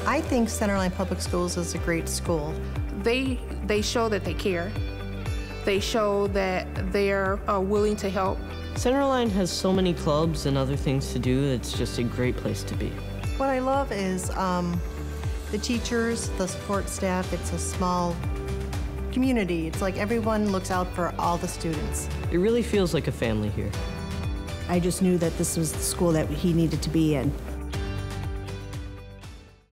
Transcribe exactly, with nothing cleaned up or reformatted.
I think Centerline Public Schools is a great school. They, they show that they care. They show that they're uh, willing to help. Centerline has so many clubs and other things to do. It's just a great place to be. What I love is um, the teachers, the support staff. It's a small community. It's like everyone looks out for all the students. It really feels like a family here. I just knew that this was the school that he needed to be in.